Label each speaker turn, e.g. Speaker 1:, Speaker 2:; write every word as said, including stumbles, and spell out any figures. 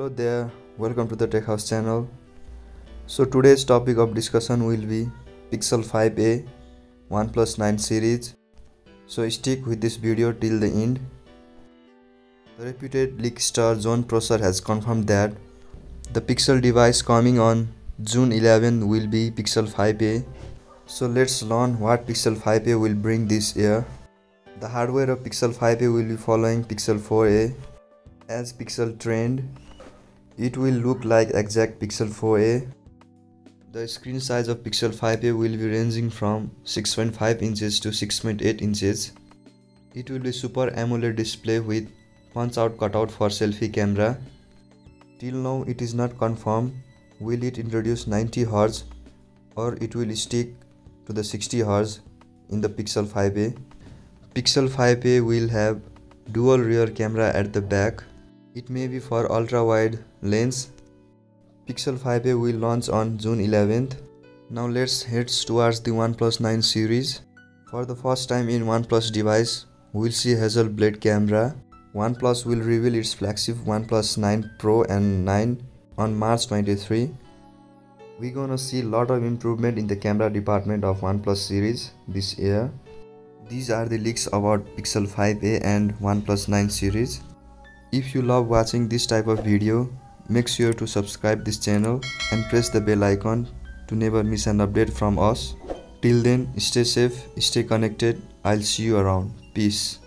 Speaker 1: Hello there, welcome to the Tech House channel. So today's topic of discussion will be Pixel five a OnePlus nine series. So stick with this video till the end. The reputed leak star Jon Prosser has confirmed that the Pixel device coming on June eleventh will be Pixel five a. So let's learn what Pixel five a will bring this year. The hardware of Pixel five a will be following Pixel four a. As Pixel trend, it will look like exact Pixel four a. The screen size of Pixel five a will be ranging from six point five inches to six point eight inches. It will be Super AMOLED display with punch-out cutout for selfie camera. Till now it is not confirmed will it introduce ninety hertz or it will stick to the sixty hertz in the Pixel five a. Pixel five a will have dual rear camera at the back. It may be for ultra-wide lens. Pixel five a will launch on June eleventh. Now let's head towards the OnePlus nine series. For the first time in OnePlus device, we'll see Hazel Blade camera. OnePlus will reveal its flagship OnePlus nine Pro and nine on March twenty-third. We're gonna see a lot of improvement in the camera department of OnePlus series this year. These are the leaks about Pixel five a and OnePlus nine series. If you love watching this type of video, make sure to subscribe this channel and press the bell icon to never miss an update from us. Till then, stay safe, stay connected. I'll see you around. Peace.